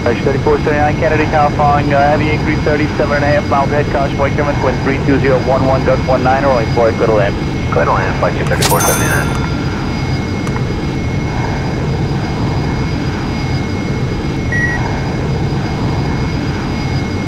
Flight 3479 Kennedy Tower following heavy increase 37.5 miles ahead, caution point increments, wind 32011.19, rolling forward, good to land. Good to land, Flight 3479.